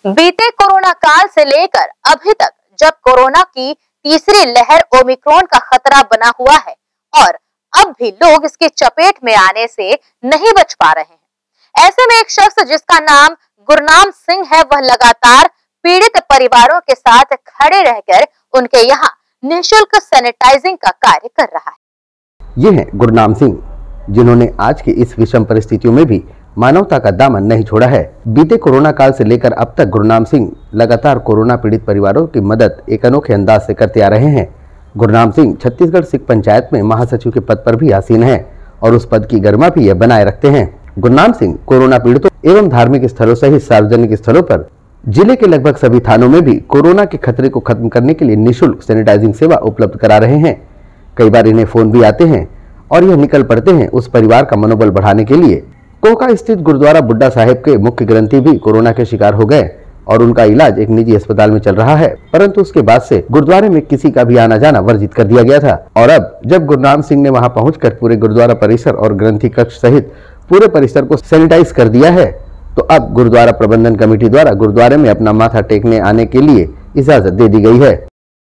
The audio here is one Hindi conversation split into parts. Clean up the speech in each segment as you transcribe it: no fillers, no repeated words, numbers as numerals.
बीते कोरोना काल से लेकर अभी तक जब कोरोना की तीसरी लहर ओमिक्रॉन का खतरा बना हुआ है और अब भी लोग इसकी चपेट में आने से नहीं बच पा रहे हैं। ऐसे में एक शख्स जिसका नाम गुरनाम सिंह है, वह लगातार पीड़ित परिवारों के साथ खड़े रहकर उनके यहाँ निःशुल्क सैनिटाइजिंग का कार्य कर रहा है। ये है गुरनाम सिंह, जिन्होंने आज की इस विषम परिस्थितियों में भी मानवता का दामन नहीं छोड़ा है। बीते कोरोना काल से लेकर अब तक गुरनाम सिंह लगातार कोरोना पीड़ित परिवारों की मदद एक अनोखे अंदाज से करते आ रहे हैं। गुरनाम सिंह छत्तीसगढ़ सिख पंचायत में महासचिव के पद पर भी आसीन हैं और उस पद की गरिमा भी ये बनाए रखते हैं। गुरनाम सिंह कोरोना पीड़ितों एवं धार्मिक स्थलों सहित सार्वजनिक स्थलों पर जिले के लगभग सभी थानों में भी कोरोना के खतरे को खत्म करने के लिए निःशुल्क सैनिटाइजिंग सेवा उपलब्ध करा रहे हैं। कई बार इन्हें फोन भी आते हैं और यह निकल पड़ते हैं उस परिवार का मनोबल बढ़ाने के लिए। कोका स्थित गुरुद्वारा बुड्ढा साहिब के मुख्य ग्रंथी भी कोरोना के शिकार हो गए और उनका इलाज एक निजी अस्पताल में चल रहा है, परंतु उसके बाद से गुरुद्वारे में किसी का भी आना जाना वर्जित कर दिया गया था। और अब जब गुरनाम सिंह ने वहां पहुंचकर पूरे गुरुद्वारा परिसर और ग्रंथी कक्ष सहित पूरे परिसर को सैनिटाइज कर दिया है, तो अब गुरुद्वारा प्रबंधन कमेटी द्वारा गुरुद्वारे में अपना माथा टेकने आने के लिए इजाजत दे दी गई है।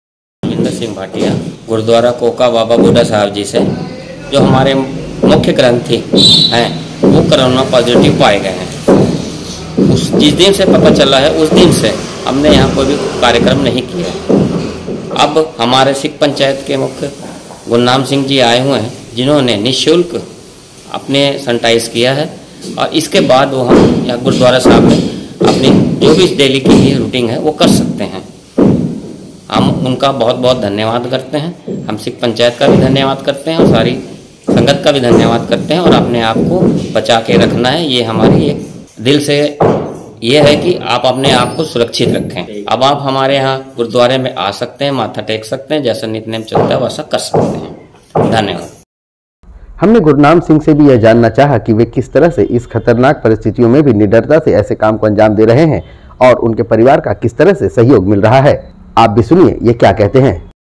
सिंह भाटिया गुरुद्वारा कोका बाबा बुड्ढा साहब जी से, जो हमारे मुख्य ग्रंथी हैं, वो कोरोना पॉजिटिव पाए गए हैं। जिस दिन से पता चला है उस दिन से हमने यहाँ कोई भी कार्यक्रम नहीं किया। अब हमारे सिख पंचायत के मुख्य गुरनाम सिंह जी आए हुए हैं, जिन्होंने निःशुल्क अपने सैनिटाइज किया है और इसके बाद वो हम यहाँ गुरुद्वारा साहब में अपनी जो भी डेली की रूटीन है वो कर सकते हैं। हम उनका बहुत बहुत धन्यवाद करते हैं। हम सिख पंचायत का भी धन्यवाद करते हैं और सारी संगत का भी धन्यवाद करते हैं। और अपने आप को बचा के रखना है, ये हमारी एक दिल से ये है कि आप अपने आप को सुरक्षित रखें। अब आप हमारे यहाँ गुरुद्वारे में आ सकते हैं, माथा टेक सकते हैं, जैसा नित्यनेम चलता है वैसा कर सकते हैं। धन्यवाद। हमने गुरनाम सिंह से भी यह जानना चाहा कि वे किस तरह से इस खतरनाक परिस्थितियों में भी निडरता से ऐसे काम को अंजाम दे रहे हैं और उनके परिवार का किस तरह से सहयोग मिल रहा है। आप भी सुनिए ये क्या कहते हैं।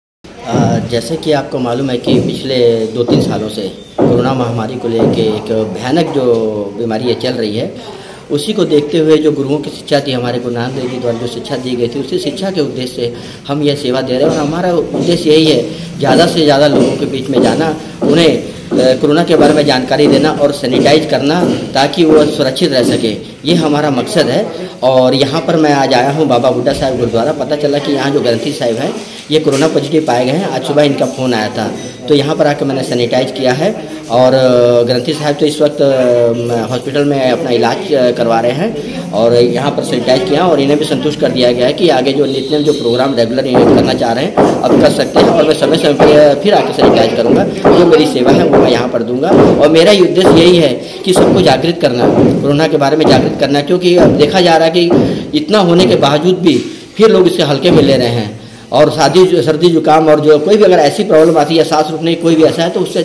जैसे कि आपको मालूम है कि पिछले 2-3 सालों से कोरोना महामारी को लेकर एक भयानक जो बीमारी है चल रही है, उसी को देखते हुए जो गुरुओं की शिक्षा थी, हमारे गुरु नानक देव जी द्वारा जो शिक्षा दी गई थी, उसी शिक्षा के उद्देश्य से हम यह सेवा दे रहे हैं। और हमारा उद्देश्य यही है, ज़्यादा से ज़्यादा लोगों के बीच में जाना, उन्हें कोरोना के बारे में जानकारी देना और सैनिटाइज करना ताकि वो सुरक्षित रह सके, ये हमारा मकसद है। और यहाँ पर मैं आज आया हूँ बाबा बुड्ढा साहिब गुरुद्वारा। पता चला कि यहाँ जो ग्रंथी साहिब हैं ये कोरोना पॉजिटिव पाए गए हैं। आज सुबह इनका फ़ोन आया था, तो यहाँ पर आकर मैंने सैनिटाइज किया है। और ग्रंथी साहब तो इस वक्त हॉस्पिटल में अपना इलाज करवा रहे हैं और यहाँ पर सैनिटाइज किया और इन्हें भी संतुष्ट कर दिया गया है कि आगे जो नित्यनेम जो प्रोग्राम रेगुलर इन्हें करना चाह रहे हैं अब कर सकते हैं। और मैं समय समय पर फिर आकर सैनिटाइज करूँगा, जो मेरी सेवा है वो मैं यहाँ पर दूंगा। और मेरा उद्देश्य यही है कि सबको जागृत करना, कोरोना के बारे में जागृत करना, क्योंकि अब देखा जा रहा है कि इतना होने के बावजूद भी फिर लोग इससे हल्के में ले रहे हैं। और सर्दी जुकाम और जो कोई भी अगर ऐसी प्रॉब्लम आती है या सांस रुकने कोई भी ऐसा है, तो उससे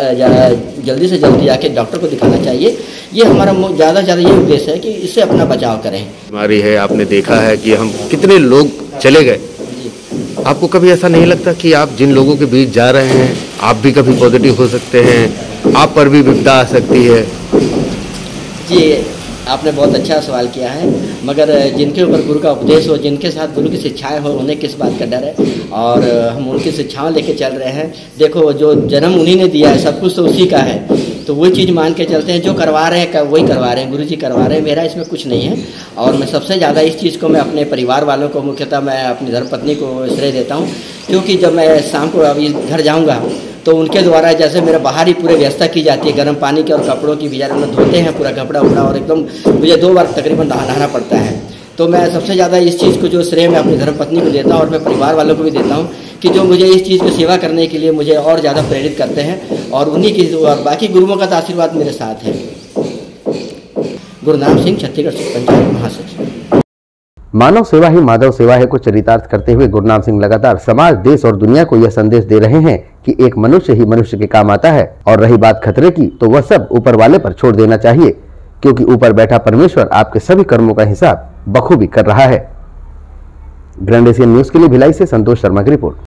जल्दी से जल्दी जाके डॉक्टर को दिखाना चाहिए। ये हमारा ज़्यादा से ज़्यादा ये उद्देश्य है कि इससे अपना बचाव करें। बीमारी है, आपने देखा है कि हम कितने लोग चले गए। आपको कभी ऐसा नहीं लगता कि आप जिन लोगों के बीच जा रहे हैं आप भी कभी पॉजिटिव हो सकते हैं, आप पर भी विपदा आ सकती है? जी, आपने बहुत अच्छा सवाल किया है। मगर जिनके ऊपर गुरु का उपदेश हो, जिनके साथ गुरु की शिक्षाएं हो, उन्हें किस बात का डर है। और हम उनकी शिक्षाएं लेके चल रहे हैं। देखो, जो जन्म उन्हीं ने दिया है, सब कुछ तो उसी का है, तो वही चीज़ मान के चलते हैं। जो करवा रहे हैं वही करवा रहे हैं, गुरु जी करवा रहे हैं, मेरा इसमें कुछ नहीं है। और मैं सबसे ज़्यादा इस चीज़ को मैं अपने परिवार वालों को, मुख्यतः मैं अपनी धर्मपत्नी को श्रेय देता हूँ, क्योंकि जब मैं शाम को अभी घर जाऊँगा तो उनके द्वारा जैसे मेरे बाहर ही पूरे व्यवस्था की जाती है, गर्म पानी की और कपड़ों की भी, उन्हें धोते हैं पूरा कपड़ा उपड़ा और एकदम मुझे 2 बार तकरीबन नहाना पड़ता है। तो मैं सबसे ज़्यादा इस चीज़ को जो श्रेय मैं अपनी धर्मपत्नी को देता हूँ और मैं परिवार वालों को भी देता हूँ कि जो मुझे इस चीज़ की सेवा करने के लिए मुझे और ज़्यादा प्रेरित करते हैं। और उन्हीं की और बाकी गुरुओं का तो आशीर्वाद मेरे साथ है। गुरनाम सिंह, छत्तीसगढ़ सिख पंचायत महासचिव। मानव सेवा ही माधव सेवा है को चरितार्थ करते हुए गुरनाम सिंह लगातार समाज, देश और दुनिया को यह संदेश दे रहे हैं कि एक मनुष्य ही मनुष्य के काम आता है। और रही बात खतरे की, तो वह सब ऊपर वाले पर छोड़ देना चाहिए, क्योंकि ऊपर बैठा परमेश्वर आपके सभी कर्मों का हिसाब बखूबी कर रहा है। ग्रैंड एशियन न्यूज के लिए भिलाई से संतोष शर्मा की रिपोर्ट।